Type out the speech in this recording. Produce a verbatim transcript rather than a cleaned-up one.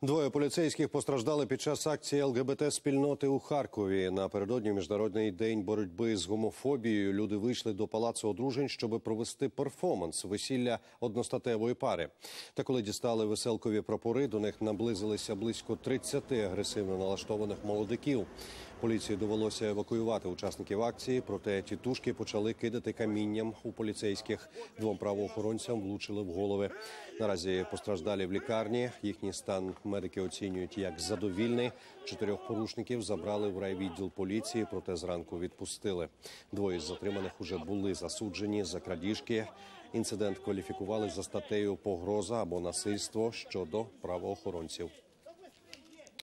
Двоє поліцейських постраждали під час акції ел ге бе те-спільноти у Харкові. Напередодні Міжнародний день боротьби з гомофобією люди вийшли до Палацу одружень, щоб провести перформанс весілля одностатевої пари. Та коли дістали веселкові прапори, до них наблизилися близько тридцяти агресивно налаштованих молодиків. Поліції довелося евакуювати учасників акції, проте тітушки почали кидати камінням у поліцейських. Двом правоохоронцям влучили в голови. Наразі постраждалі в лікарні. Їхній стан медики оцінюють як задовільний. Чотирьох порушників забрали в райвідділ поліції, проте зранку відпустили. Двоє з затриманих уже були засуджені за крадіжки. Інцидент кваліфікували за статтею «Погроза або насильство» щодо правоохоронців.